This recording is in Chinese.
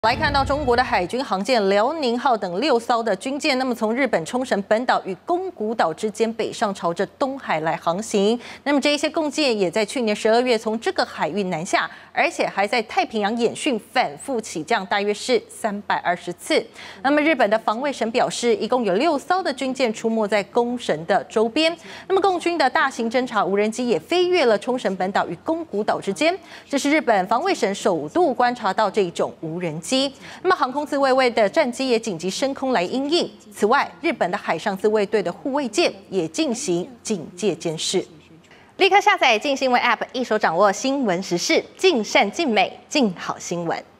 来看到中国的海军航舰辽宁号等6艘的军舰，那么从日本冲绳本岛与宫古岛之间北上，朝着东海来航行。那么这一些共舰也在去年12月从这个海域南下，而且还在太平洋演训，反复起降，大约是320次。那么日本的防卫省表示，一共有6艘的军舰出没在宫绳的周边。那么共军的大型侦察无人机也飞越了冲绳本岛与宫古岛之间，这是日本防卫省首度观察到这种无人机。那么航空自卫队的战机也紧急升空来因应。此外，日本的海上自卫队的护卫舰也进行警戒监视。立刻下载镜新闻 App， 一手掌握新闻时事，尽善尽美，尽好新闻。